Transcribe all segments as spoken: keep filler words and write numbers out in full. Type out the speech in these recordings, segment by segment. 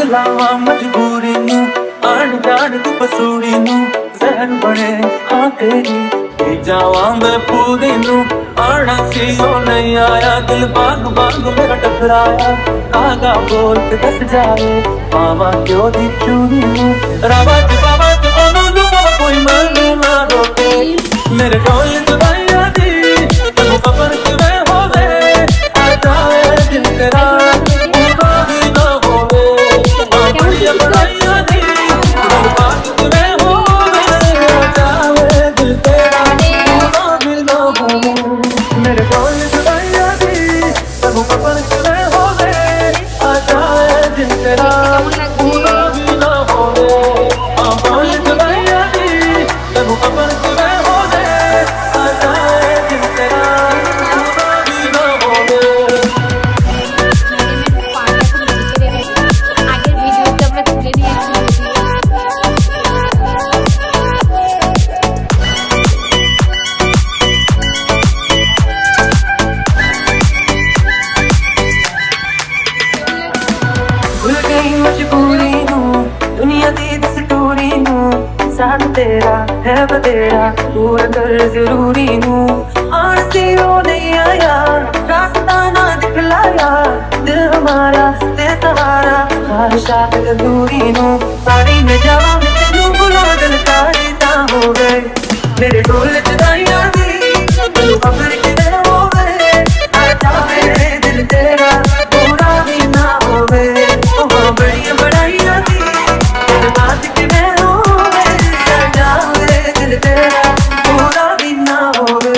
लावा मजबूरी नू आन जान तू पसूड़ी नू जहन बने हाँ तेरी ते जावा मैं पूरी नू आना सी ओ नहीं आया दिल बाग बाग मेरा टकराया आगा बोल के दस जाए मामा क्यों दी चूड़ी नू रावा च बाबा च ओनू नू कोई मनु ना रोके मेरे ढोल जुदाइया दी तू खबर किवें होवे आ जाए दिल तेरा पूरा भी ना होवे बढ़िया बढ़ाइया दी तू बाग किवें होवे आ जाए दिल तेरा पूरा भी ना होवे मेरे ढोल जुदाइया दी तू खबर किवें होवे आ जाए दिल तेरा पूरा भी ना होवे आ ढोल जुदाइया दी तू खबर किवें तेरा है बतेरा पूरा कर जरूरी नू आन से ओ नहीं आया रास्ता ना दिखलाया दिल हमारा ते सहारा ख्वाहिशात अधूरी नू सारी में जावा मैं तेनू बुला दिल सारी ता हो गए मेरे ढोल जुदाइयां दी तू खबर किवें होवे आ जावे दिल तेरा पूरा भी ना होवे ओ बड़िया बढ़ाइयां दी तेरे बात किवें तेरा पूरा भी ना होवे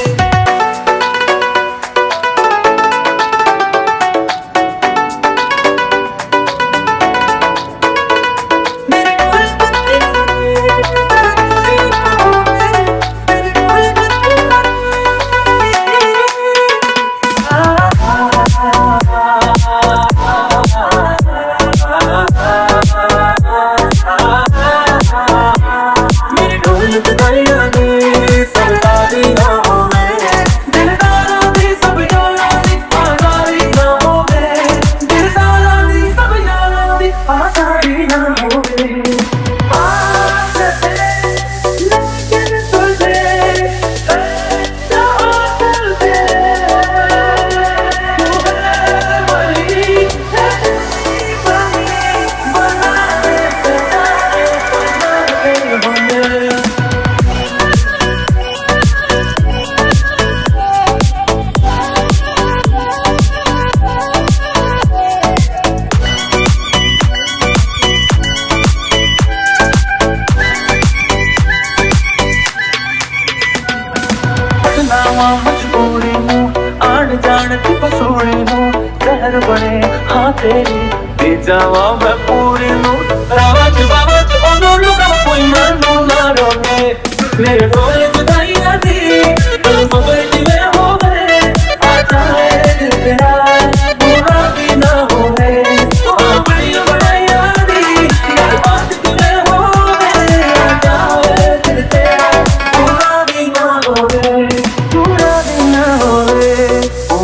मजबूरी नू आन जान तू पसूड़ी नू जहर बने हाँ तेरी ते जावा मैं पूरी नू रावा च बाबा च ओनू लुका कोई मनु ना रोके मेरे ढोल जुदाइयां दी तू खबर किवें होवे आ जाए दिल तेरा पूरा भी ना होवे ओ बढ़िया बढ़ाइयां दी तेरे बात किवें होवे आ जाए दिल तेरा पूरा भी ना होवे पूरा भी ना होवे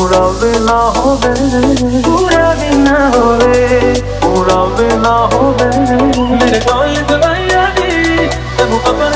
पूरा भी ना होवे पूरा भी ना होवे मेरे ढोल जुदाइयां दी तू खबर